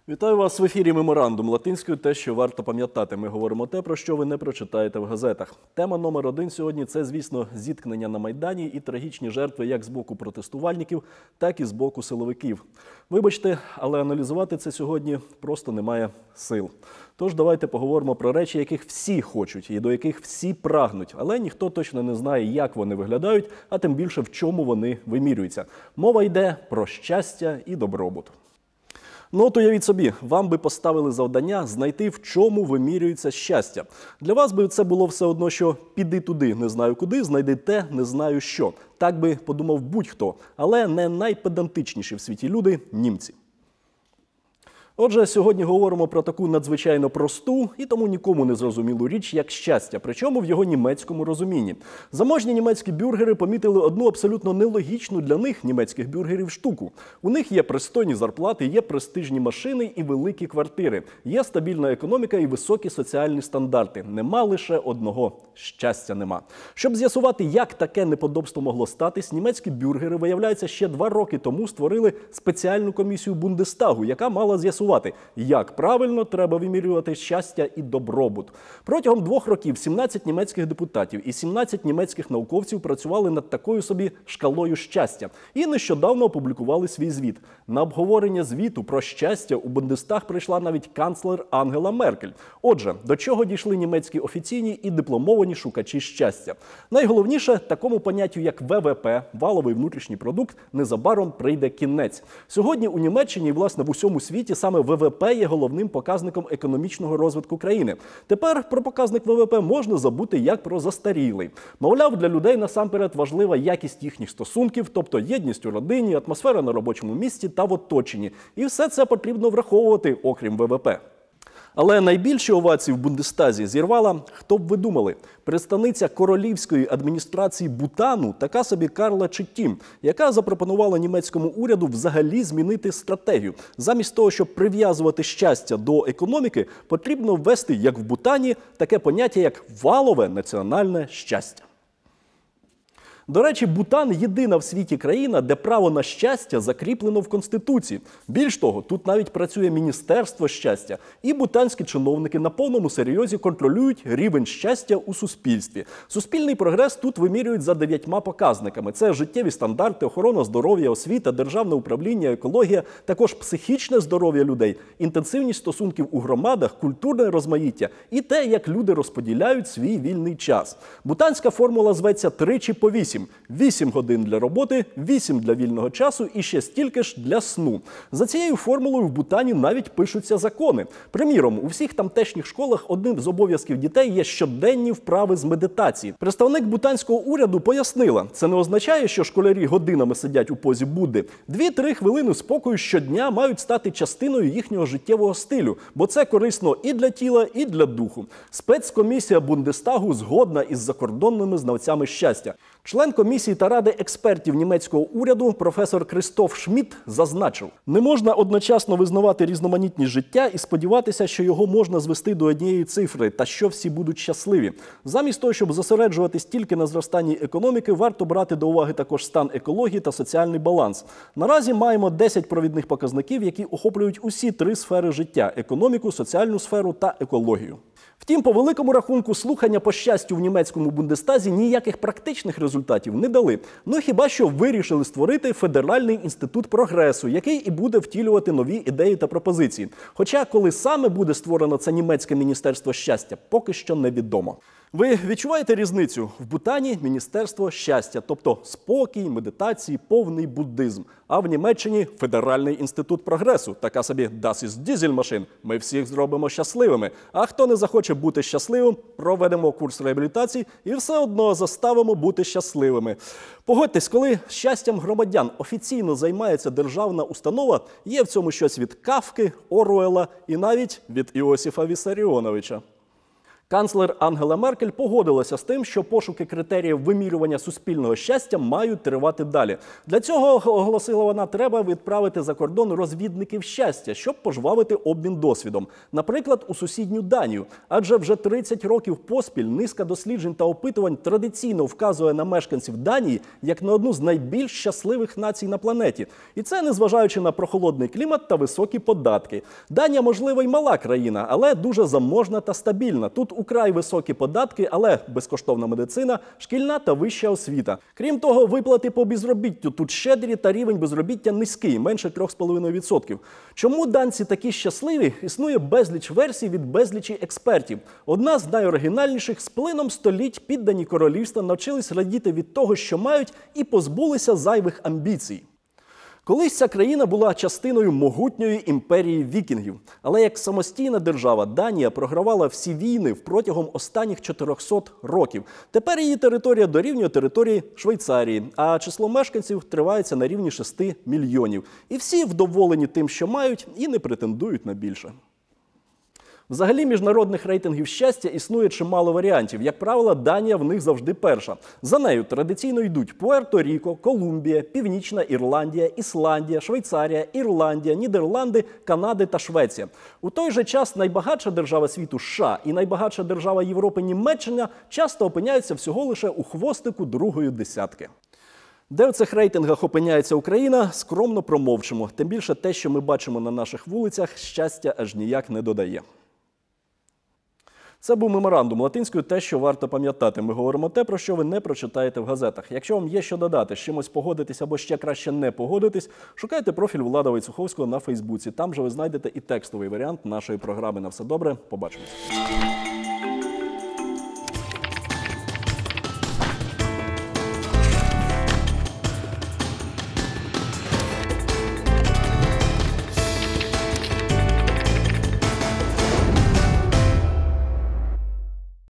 Вітаю вас в ефірі «Меморандум» латинською «Те, що варто пам'ятати». Ми говоримо те, про що ви не прочитаєте в газетах. Тема номер один сьогодні – це, звісно, зіткнення на Майдані і трагічні жертви як з боку протестувальників, так і з боку силовиків. Вибачте, але аналізувати це сьогодні просто немає сил. Тож давайте поговоримо про речі, яких всі хочуть і до яких всі прагнуть, але ніхто точно не знає, як вони виглядають, а тим більше в чому вони вимірюються. Мова йде про щастя і добробут. Ну от уявіть собі, вам би поставили завдання знайти, в чому вимірюється щастя. Для вас би це було все одно, що піди туди, не знаю куди, знайди те, не знаю що. Так би подумав будь-хто, але не найпедантичніші в світі люди – німці. Отже, сьогодні говоримо про таку надзвичайно просту і тому нікому не зрозумілу річ, як щастя, причому в його німецькому розумінні. Заможні німецькі бюргери помітили одну абсолютно нелогічну для них, німецьких бюргерів, штуку. У них є пристойні зарплати, є престижні машини і великі квартири, є стабільна економіка і високі соціальні стандарти. Нема лише одного – щастя нема. Щоб з'ясувати, як таке неподобство могло статись, німецькі бюргери, виявляється, ще 2 роки тому створили спеціальну комісію Бундестагу, яка мала з'ясувати, як правильно треба вимірювати щастя і добробут. Протягом 2 років 17 німецьких депутатів і 17 німецьких науковців працювали над такою собі шкалою щастя і нещодавно опублікували свій звіт. На обговорення звіту про щастя у Бундестаг прийшла навіть канцлер Ангела Меркель. Отже, до чого дійшли німецькі офіційні і дипломовані шукачі щастя? Найголовніше, такому поняттю як ВВП, валовий внутрішній продукт, незабаром прийде кінець. Сьогодні у Німеччині і, власне, в усьому світі саме ВВП є головним показником економічного розвитку країни. Тепер про показник ВВП можна забути як про застарілий. Мовляв, для людей насамперед важлива якість їхніх стосунків, тобто єдність у родині, атмосфера на робочому місці та в оточенні. І все це потрібно враховувати, окрім ВВП. Але найбільші овації в Бундестазі зірвала, хто б ви думали, представниця королівської адміністрації Бутану, така собі Карла Четтім, яка запропонувала німецькому уряду взагалі змінити стратегію. Замість того, щоб прив'язувати щастя до економіки, потрібно ввести, як в Бутані, таке поняття, як валове національне щастя. До речі, Бутан – єдина в світі країна, де право на щастя закріплено в Конституції. Більш того, тут навіть працює Міністерство щастя. І бутанські чиновники на повному серйозі контролюють рівень щастя у суспільстві. Суспільний прогрес тут вимірюють за 9 показниками. Це життєві стандарти, охорона здоров'я, освіта, державне управління, екологія, також психічне здоров'я людей, інтенсивність стосунків у громадах, культурне розмаїття і те, як люди розподіляють свій вільний час. Бутанська формула зветься 3 чи по 8. 8 годин для роботи, 8 для вільного часу і ще стільки ж для сну. За цією формулою в Бутані навіть пишуться закони. Приміром, у всіх тамтешніх школах одним з обов'язків дітей є щоденні вправи з медитації. Представник бутанського уряду пояснила, це не означає, що школярі годинами сидять у позі Будди. 2-3 хвилини спокою щодня мають стати частиною їхнього життєвого стилю, бо це корисно і для тіла, і для духу. Спецкомісія Бундестагу згодна із закордонними знавцями щастя. Член комісії та ради експертів німецького уряду професор Крістоф Шмідт зазначив, не можна одночасно визнавати різноманітність життя і сподіватися, що його можна звести до однієї цифри та що всі будуть щасливі. Замість того, щоб зосереджуватись тільки на зростанні економіки, варто брати до уваги також стан екології та соціальний баланс. Наразі маємо 10 провідних показників, які охоплюють усі 3 сфери життя – економіку, соціальну сферу та екологію. Втім, по великому рахунку, слухання по щастю в німецькому Бундестазі ніяких практичних результатів не дали. Ну хіба що вирішили створити Федеральний інститут прогресу, який і буде втілювати нові ідеї та пропозиції. Хоча, коли саме буде створено це німецьке Міністерство щастя, поки що невідомо. Ви відчуваєте різницю? В Бутані – Міністерство щастя, тобто спокій, медитації, повний буддизм. А в Німеччині – Федеральний інститут прогресу, така собі «Das ist Dieselmaschine». Ми всіх зробимо щасливими. А хто не захоче бути щасливим, проведемо курс реабілітації і все одно заставимо бути щасливими. Погодьтесь, коли щастям громадян офіційно займається державна установа, є в цьому щось від Кафки, Оруелла і навіть від Іосифа Віссаріоновича. Канцлер Ангела Меркель погодилася з тим, що пошуки критеріїв вимірювання суспільного щастя мають тривати далі. Для цього, оголосила вона, треба відправити за кордон розвідників щастя, щоб пожвавити обмін досвідом. Наприклад, у сусідню Данію. Адже вже 30 років поспіль низка досліджень та опитувань традиційно вказує на мешканців Данії як на одну з найбільш щасливих націй на планеті. І це незважаючи на прохолодний клімат та високі податки. Данія, можливо, й мала країна, але дуже заможна та стабільна. Тут украй високі податки, але безкоштовна медицина, шкільна та вища освіта. Крім того, виплати по безробіттю тут щедрі та рівень безробіття низький, менше 3,5%. Чому данці такі щасливі? Існує безліч версій від безлічі експертів. Одна з найоригінальніших – з плином століть піддані королівства навчились радіти від того, що мають, і позбулися зайвих амбіцій. Колись ця країна була частиною могутньої імперії вікінгів. Але як самостійна держава Данія програвала всі війни протягом останніх 400 років. Тепер її територія дорівнює території Швейцарії, а число мешканців тривається на рівні 6 мільйонів. І всі вдоволені тим, що мають, і не претендують на більше. Взагалі, міжнародних рейтингів щастя існує чимало варіантів. Як правило, Данія в них завжди перша. За нею традиційно йдуть Пуерто-Ріко, Колумбія, Північна Ірландія, Ісландія, Швейцарія, Ірландія, Нідерланди, Канада та Швеція. У той же час найбагатша держава світу США і найбагатша держава Європи Німеччина часто опиняються всього лише у хвостику другої десятки. Де в цих рейтингах опиняється Україна, скромно промовчимо. Тим більше те, що ми бачимо на наших вулицях, щастя аж ніяк не додає. Це був меморандум латинською «Те, що варто пам'ятати». Ми говоримо те, про що ви не прочитаєте в газетах. Якщо вам є що додати, з чимось погодитись або ще краще не погодитись, шукайте профіль Влада Войцеховського на Фейсбуці. Там же ви знайдете і текстовий варіант нашої програми. На все добре, побачимось.